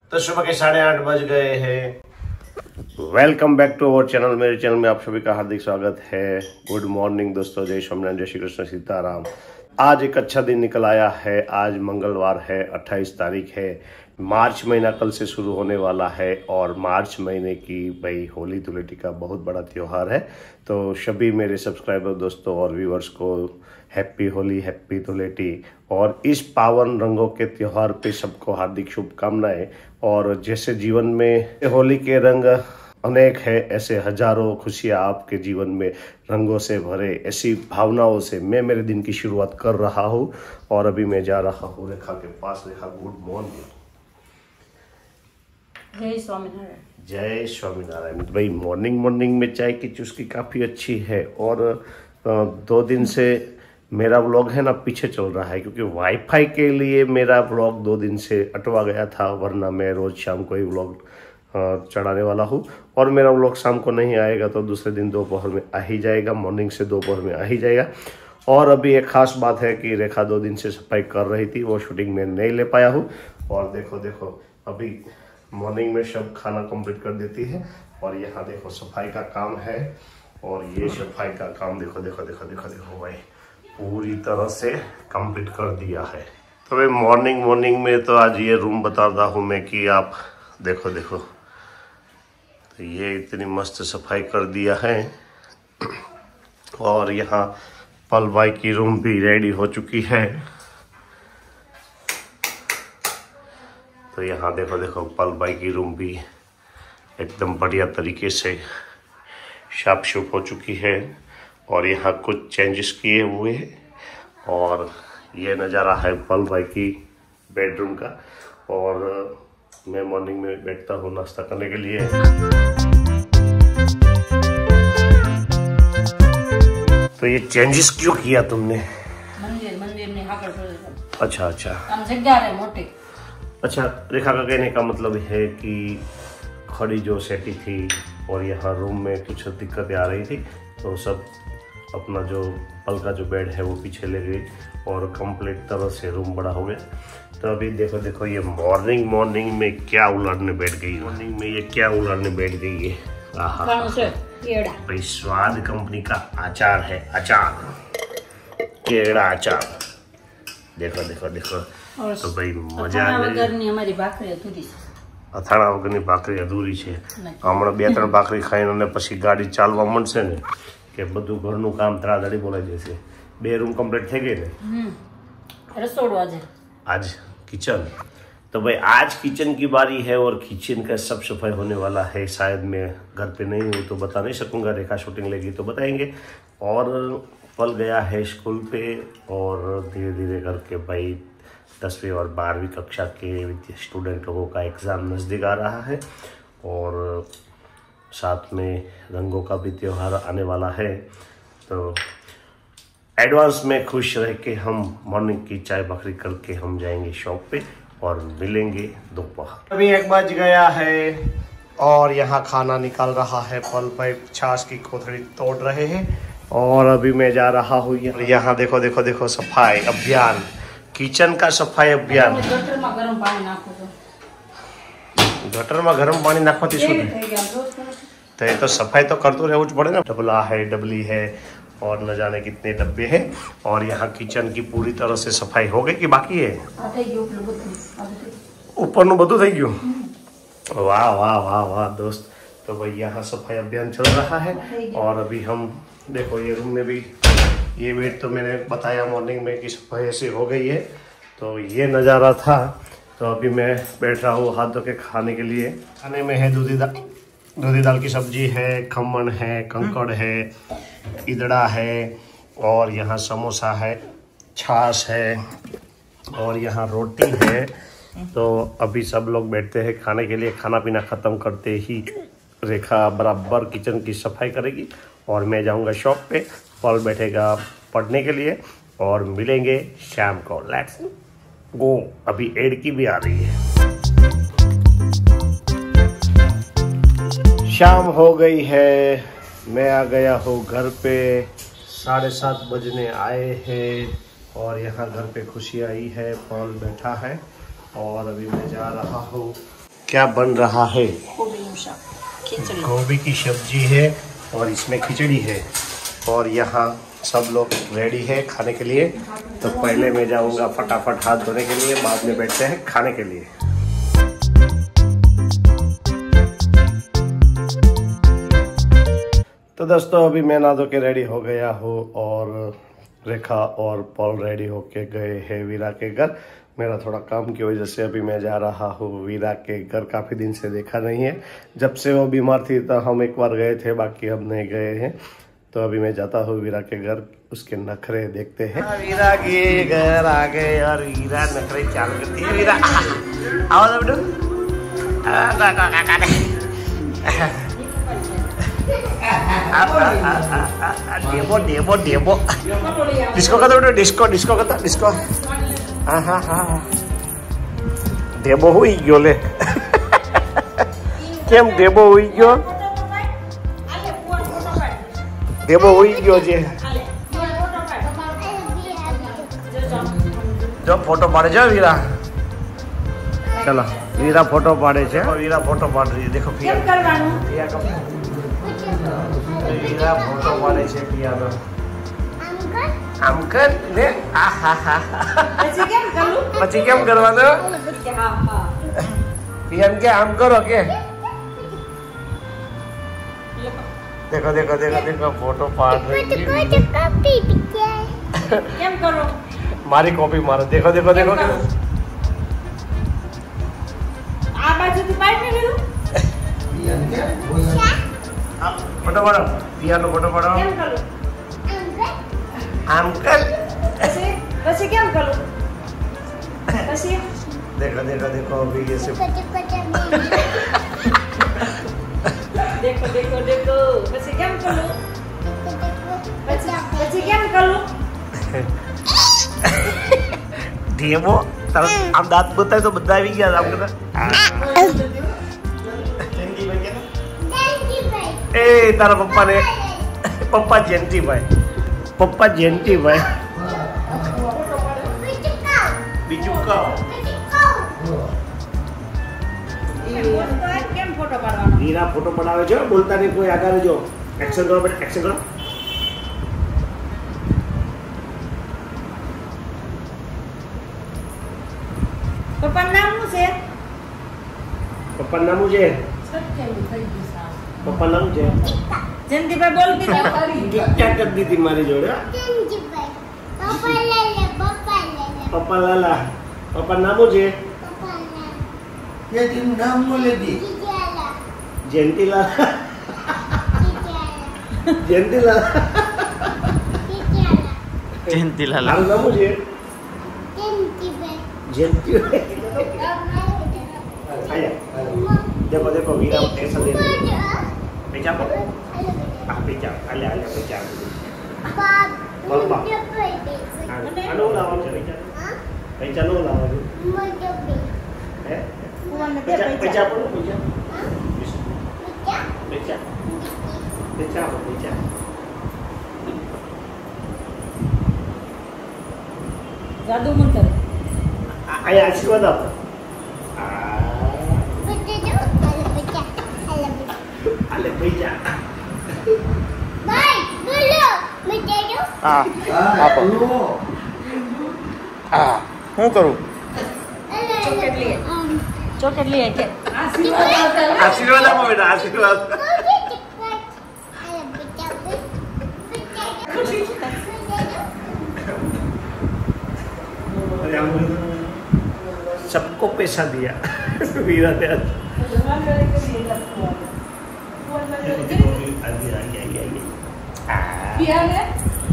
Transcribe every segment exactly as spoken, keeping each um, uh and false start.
तो सुबह के साढ़े आठ बज गए हैं। Welcome back to our channel. मेरे चैनल में आप सभी का हार्दिक स्वागत है। गुड मॉर्निंग दोस्तों, जय स्वामीनारायण, जय श्री कृष्ण, सीताराम। आज एक अच्छा दिन निकल आया है। आज मंगलवार है, अट्ठाईस तारीख है। मार्च महीना कल से शुरू होने वाला है और मार्च महीने की भाई होली धुलेटी का बहुत बड़ा त्यौहार है। तो सभी मेरे सब्सक्राइबर दोस्तों और व्यूअर्स को हैप्पी होली, हैप्पी धुलेटी और इस पावन रंगों के त्यौहार पे सबको हार्दिक शुभकामनाएं। और जैसे जीवन में होली के रंग अनेक है, ऐसे हजारों खुशियां आपके जीवन में रंगों से भरे, ऐसी भावनाओं से मैं मेरे दिन की शुरुआत कर रहा हूँ। और अभी मैं जा रहा हूँ रेखा के पास। रेखा, गुड मॉर्निंग। जय स्वामीनारायण। जय स्वामीनारायण। भाई मॉर्निंग मॉर्निंग में चाय की चुस्की काफ़ी अच्छी है। और दो दिन से मेरा व्लॉग है ना पीछे चल रहा है, क्योंकि वाईफाई के लिए मेरा व्लॉग दो दिन से अटवा गया था, वरना मैं रोज़ शाम को ही व्लॉग चढ़ाने वाला हूँ। और मेरा व्लॉग शाम को नहीं आएगा तो दूसरे दिन दोपहर में आ ही जाएगा, मॉर्निंग से दोपहर में आ ही जाएगा। और अभी एक खास बात है कि रेखा दो दिन से सफाई कर रही थी, वो शूटिंग में नहीं ले पाया हूँ। और देखो देखो अभी मॉर्निंग में सब खाना कंप्लीट कर देती है। और यहाँ देखो सफाई का काम है। और ये सफाई का काम देखो देखो देखो देखो देखो भाई पूरी तरह से कंप्लीट कर दिया है। तो भाई मॉर्निंग मॉर्निंग में तो आज ये रूम बता रहा हूँ मैं कि आप देखो देखो, तो ये इतनी मस्त सफाई कर दिया है। और यहाँ पल भाई की रूम भी रेडी हो चुकी है। तो यहाँ देखो देखो पल भाई की रूम भी एकदम बढ़िया तरीके से साफ सुफ हो चुकी है। और यहाँ कुछ चेंजेस किए हुए हैं। और ये नज़ारा है पल भाई की बेडरूम का। और मैं मॉर्निंग में बैठता हूँ नाश्ता करने के लिए। तो ये चेंजेस क्यों किया तुमने? मंदिर मंदिर ने हाकर छोड़ दिया। अच्छा अच्छा हम जगह रहे मोटे। अच्छा, रेखा का कहने का मतलब है कि खड़ी जो सेटी थी और यहाँ रूम में कुछ दिक्कतें आ रही थी, तो सब अपना जो पल का जो बेड है वो पीछे ले गई और कंप्लीट तरह से रूम बड़ा हो गया। तो अभी देखो देखो ये मॉर्निंग मॉर्निंग में क्या उलाड़ने बैठ गई। मॉर्निंग में ये क्या उलाड़ने बैठ गई है। आहा भाई स्वाद कंपनी का अचार है, अचार, केड़ा अचार। देखो देखो देखो। तो भाई मजा हमारी भाखरी अधूरी है। અથાણા વગરની ભાખરી અધૂરી છે। હમણાં બે ત્રણ ભાખરી ખાઈને અને પછી ગાડી ચાલવા મળશે ને કે બધું ઘરનું કામ ધડાધડી બોલાઈ જશે। બે રૂમ કમ્પ્લીટ થઈ ગઈ ને। રસોડું આજે आज किचन। तो भाई आज किचन की बारी है और किचन का सब सफाई होने वाला है। शायद मैं घर पे नहीं हूँ तो बता नहीं सकूँगा, रेखा शूटिंग लेगी तो बताएंगे। और पल गया है स्कूल पे और धीरे धीरे करके भाई दसवीं और बारहवीं कक्षा के स्टूडेंट लोगों का एग्ज़ाम नज़दीक आ रहा है। और साथ में रंगों का भी त्यौहार आने वाला है। तो एडवांस में खुश रह के हम मॉर्निंग की चाय भाखरी करके हम जाएंगे शॉप पे और मिलेंगे दोपहर। अभी एक बज गया है और यहाँ खाना निकाल रहा है पल भाई, छाछ की कोथड़ी तोड़ रहे हैं। और अभी मैं जा रहा हूँ यहाँ देखो देखो देखो सफाई अभियान, किचन का सफाई अभियान। गटर में गरम पानी नाखो तो गटर में गरम पानी नाखवाથી શું तो ये तो सफाई तो करते रहવું જ પડે ને। डबला है, डबली है और न जाने कितने डब्बे हैं। और यहाँ किचन की पूरी तरह से सफाई हो गई कि बाकी है? ऊपरનું બધું થઈ ગયું। वाह वाह वाह वाह दोस्त। तो भाई यहाँ सफाई अभियान चल रहा है। और अभी हम देखो ये रूम में भी ये बेड तो मैंने बताया मॉर्निंग में कि सफाई ऐसी हो गई है। तो ये नज़ारा था। तो अभी मैं बैठ रहा हूँ हाथ धो के खाने के लिए। खाने में है दूधी दाल, दूधी दाल की सब्जी है, खमन है, कंकड़ है, ईदड़ा है और यहाँ समोसा है, छाछ है और यहाँ रोटी है। तो अभी सब लोग बैठते हैं खाने के लिए। खाना पीना ख़त्म करते ही रेखा बराबर किचन की सफाई करेगी और मैं जाऊँगा शॉप पे। पल बैठेगा पढ़ने के लिए और मिलेंगे शाम को। Let's go. अभी एड की भी आ रही है। शाम हो गई है, मैं आ गया हूँ घर पे। साढ़े सात बजने आए हैं और यहाँ घर पे खुशी आई है। पॉल बैठा है और अभी मैं जा रहा हूँ क्या बन रहा है? खिचड़ी, गोभी की सब्जी है और इसमें खिचड़ी है और यहाँ सब लोग रेडी है खाने के लिए। तो पहले मैं जाऊंगा फटाफट हाथ धोने के लिए, बाद में बैठते हैं खाने के लिए। तो दोस्तों अभी मैं नहा धो के रेडी हो गया हूँ और रेखा और पॉल रेडी होके गए हैं वीरा के घर। मेरा थोड़ा काम की वजह से अभी मैं जा रहा हूँ वीरा के घर। काफ़ी दिन से देखा नहीं है, जब से वो बीमार थी तो हम एक बार गए थे, बाकी हम नहीं गए हैं। तो अभी मैं जाता हूँ वीरा के घर, उसके नखरे देखते हैं। वीरा के घर आ गए और वीरा नखरे चालू करती है। वीरा आओ बेटू, डेबो डेबो डेबो डिस्को करता बेटू, डिस्को डिस्को करता डिस्को। हाँ हाँ हाँ डेबो हुई गयो ले। केम डेबो हुई गयो? डेबो हुई गयो जे। जो फोटो पाड़े छे वीरा, चलो वीरा फोटो पाड़े छे। वीरा फोटो पाड़ रही है, देखो पिया पिया का वीरा फोटो पाड़े छे पिया नो। आम कर ले आ हा हा પછી કેમ કરું પછી કેમ કરવાનો હા હા પીએમ કે આમ કરો કે देखो देखो देखो देखो फोटो पाड़ रही है। કેમ કરો મારી કોપી મારો, देखो देखो देखो આ બાજુથી પાડ ને લીધું પીએમ કે આ ફોટો પાડો, પિયાનો ફોટો પાડો। કેમ કરું आम कर પછી પછી કેમ કરું પછી देखो देखो देखो अभी ये से देखो देखो देखो પછી કેમ કરું પછી પછી કેમ કરું ઢેબો તાર આમ દાંત બતાય તો બધા આવી ગયા આમ કરતા। એ તારા પપ્પા ને પપ્પા જેન્ટી ભાઈ, પપ્પા જેન્ટી ભાઈ બીજું કહો। वीरा फोटो पड़ावे जो, बोलता नहीं कोई आगे जो। एक्शन करो बेटा, एक्शन करो। पप्पा नाम मुझे पप्पा नाम मुझे पप्पा नाम मुझे जंती भाई बोल के क्या कर दी थी मारी जोड़े? पापा लाला पापा लाला पप्पा लाला पप्पा नाम मुझे पापा लाला ये तीन नाम बोले दी जीजाला जयंती लाला जीजाला जयंती लाला जीजाला जयंती लाला नाम नाम मुझे जंती भाई जयंती आया देखो देखो वीरा ऐसा दे दे बेचा को आ बेचा आले आले बेचा पाप पापा मुझे पे अनु लाओ बेचा हां बेचा नो लाओ मुझे पे है कुआं में बेचा बेचा बेचा बोलो बेचा क्या बेचा बेचा बेचा जादू मंत्र आया आशीर्वाद आप बच्चे जो अरे बच्चा अरे बच्चा आले बेचा भाई बोलो बच्चे जो हाँ आप हाँ हूँ करूँ चॉकलेट लिए चॉकलेट लिए के आशीर्वाद आप बेटा आशीर्वाद अरे बच्चा सबको पैसा दिया वीरा ने पिया ने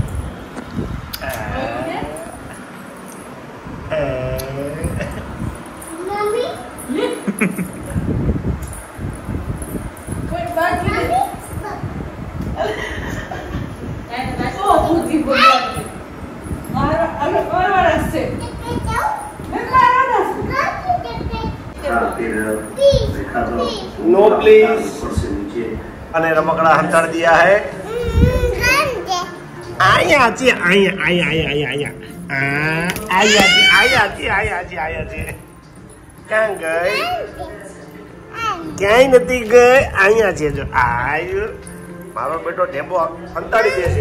मम्मी कोई बात नहीं ओ बुद्धि बोल मारा अरे और वाला से मैं मारा ना नो प्लीज અને રમકડા હંતાડી દિયા હે આયા છે આયા આયા આયા આયા આયા આયા છે આયા છે આયા છે આયા છે ક્યાં ગઈ ક્યાંય નથી ગઈ, અહીંયા છે જો. આયો મારો બેટો ઢેબો સંતાડી દેશે.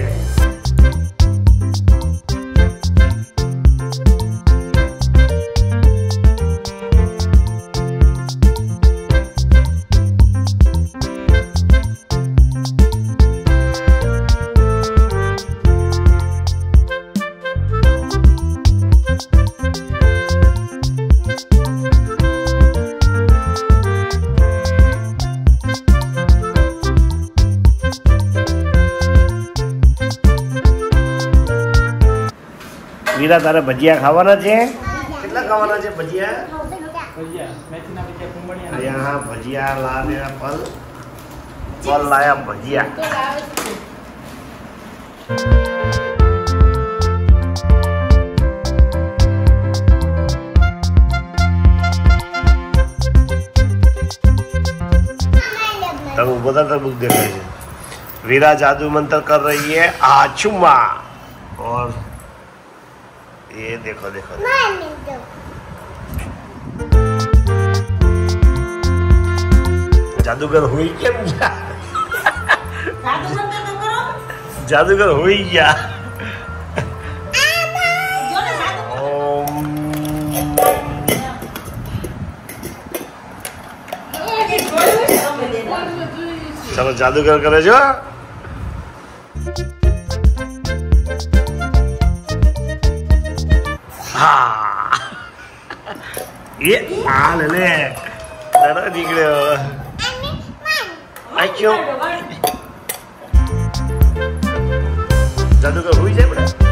વીરા તારે ભજીયા ખાવાના છે? કેટલા ખાવાના છે ભજીયા? અહીંયા હા ભજીયા લાવ્યા, ફલ ફલ લાયા ભજીયા. तब उधर तक बुक देख रहे हैं. वीरा जादू मंत्र कर रही है आचुमा. और ये देखो देखो, देखो. जादूगर हुई क्या? जादूगर हुई क्या? चलो जादूगर करे जो. हाँ ये आ ले ले दादा निकले. क्यों जादूगर हुई जाए बेटा?